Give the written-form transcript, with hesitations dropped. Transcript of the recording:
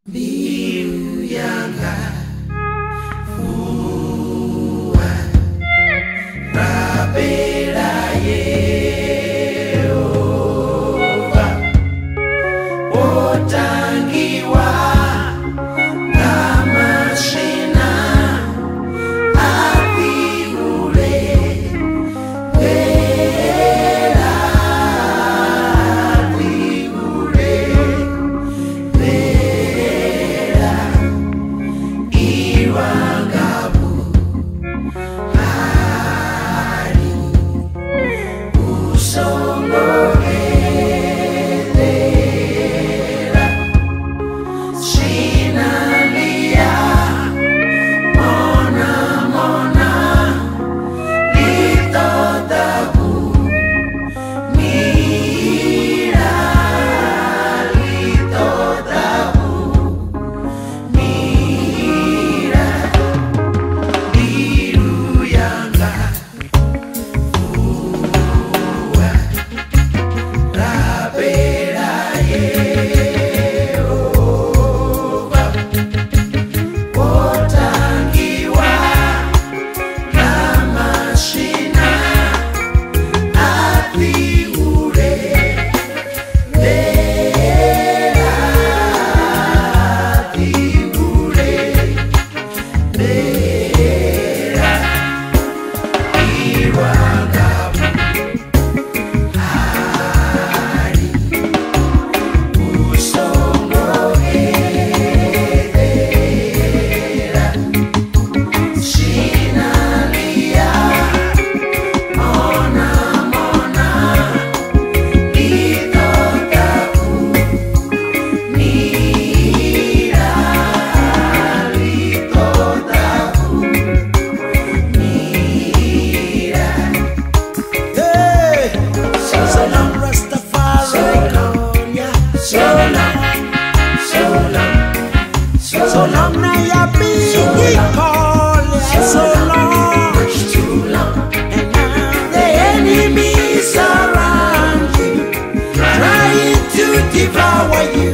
Biru yanga fuwa Rabela Yehova Otangiwa Namashina Abiule Bela Abiule Bela Iwangabu Hari Usongolela Shinalia Mona Mona Litotabu Mira Litotabu Mira Biru yanga fuwa Rabela Yehova Otangiwa Namashina Abiule Bela Abiule Bela Iwangabu Hari Usongolela Shinalia Mona Mona Litotabu Mira Litotabu Mira Hey, so So long long, Rastafari, so long, yeah. so long, so long, So long now you be So long. call, yeah. So long, much too long. and now the enemy surround you, trying to devour you.